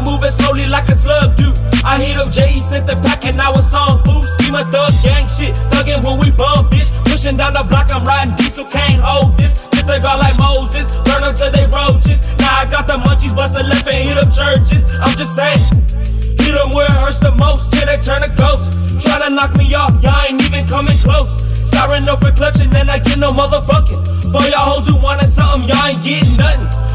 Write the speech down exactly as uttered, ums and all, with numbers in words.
moving slowly like a slug do. I hit up J E, sent the pack, and now it's on food. See my thug gang shit, thuggin' when we bump, bitch. Pushing down the block, I'm riding diesel, can't hold this. Just they got like Moses, burn them till they roaches. Now I got the munchies, bust the left and hit up churches. I'm just saying, hit them where it hurts the most, till they turn to ghosts. Tryna knock me off, y'all ain't even coming close. Siren up for clutching, and I get no motherfucking. For y'all hoes who wanted something, y'all ain't getting nothing.